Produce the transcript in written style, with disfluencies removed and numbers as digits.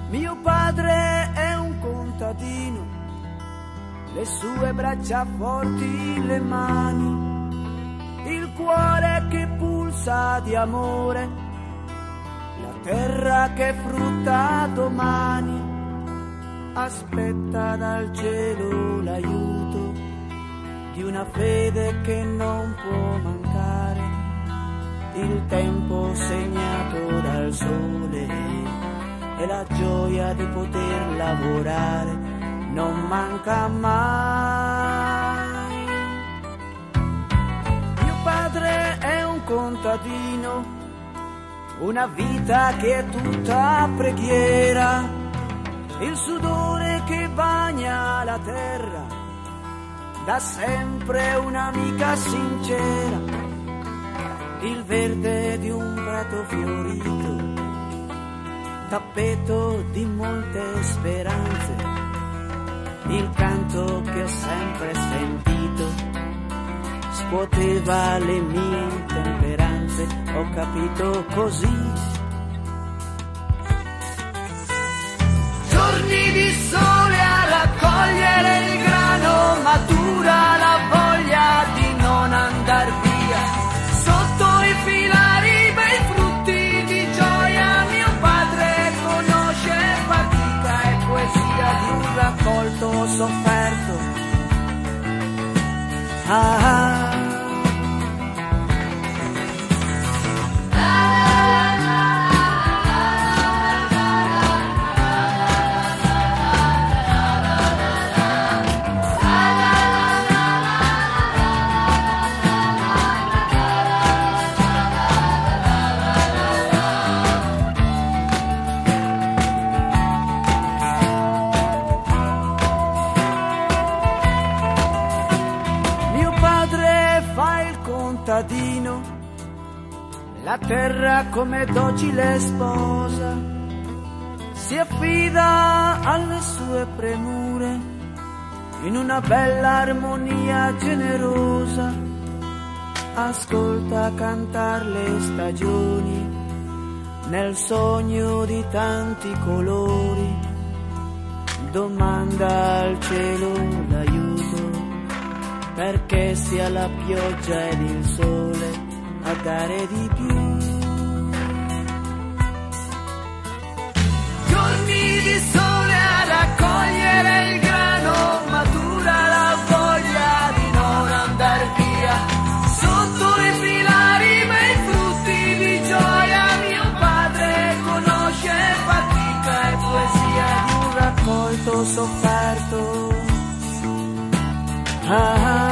Mio padre è un contadino, le sue braccia forti, le mani, il cuore che pulsa di amore, la terra che frutta domani, aspetta dal cielo l'aiuto di una fede che non può mancare, il tempo segnato dal sole e la gioia di poter lavorare non manca mai. Mio padre è un contadino, una vita che è tutta preghiera, il sudore che bagna la terra, da sempre un'amica sincera, il verde di un prato fiorito, tappeto di molte speranze, il canto che ho sempre sentito scuoteva le mie intemperanze, ho capito così. Giorni di sole a raccogliere il grano, matura la voglia di non andar via, sotto i filari bei frutti di gioia, mio padre conosce fatica e poesia di un raccolto sofferto. La terra come docile sposa si affida alle sue premure in una bella armonia generosa, ascolta cantar le stagioni nel sogno di tanti colori, domanda al cielo l'aiuto perché sia la pioggia ed il sole a dare di più. Giorni di sole a raccogliere il grano, matura la voglia di non andar via, sotto i filari bei frutti di gioia, mio padre conosce fatica e poesia di un raccolto sofferto.